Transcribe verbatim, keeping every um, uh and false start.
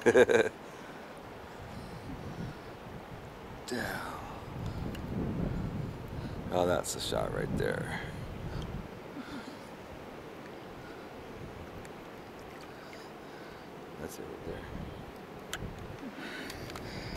Down. Oh, that's the shot right there. That's it right there.